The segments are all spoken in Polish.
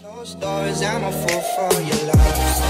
Closed doors, I'm a fool for your love.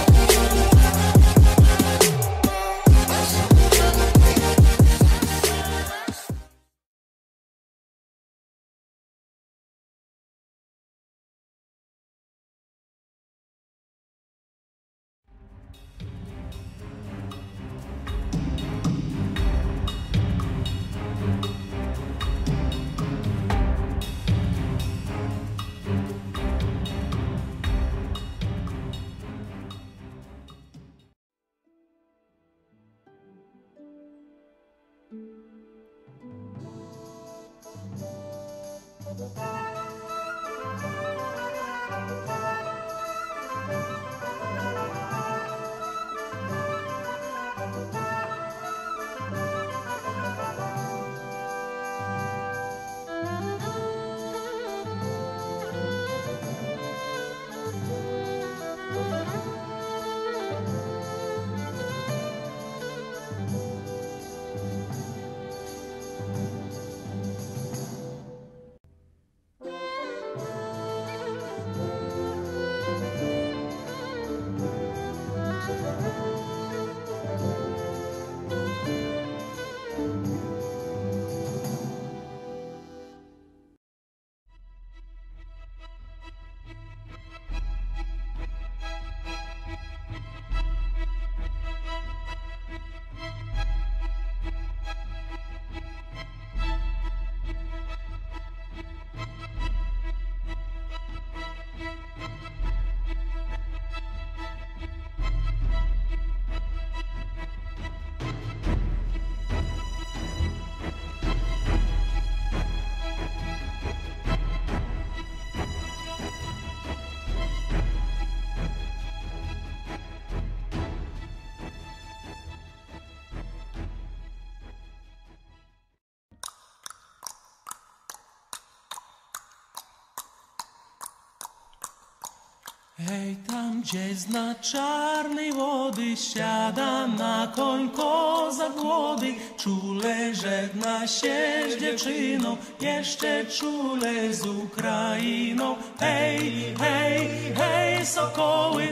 Hej, tam gdzie zna czarnej wody siada na koń kozak młody, czule żegna się z dziewczyną, jeszcze czule z Ukrainą. Hej, hej, hej, sokoły,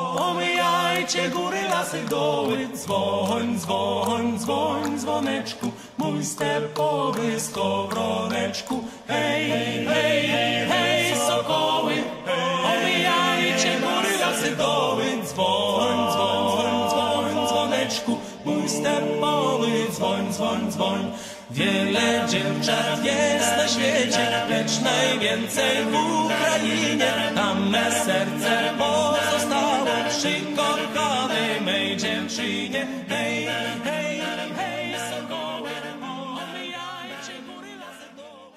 omijajcie góry, lasy, doły. Dzwoń, dzwoń, dzwoń, dzwoneczku, mój stepowy skowroneczku. Hej, hej, hej, sokoły, omijajcie góry, lasy, doły. Dzwoń, dzwoń, dzwoń, dzwoneczku, mój stepowy, dzwoń, dzwoń, dzwoń. Wiele dziewczat jest na świecie, lecz najwięcej w Ukrainie. Tam me serce pozostało przy kochanej mej dziewczynie. Hej, hej, hej, sokoły, omijajcie góry, lasy, doły.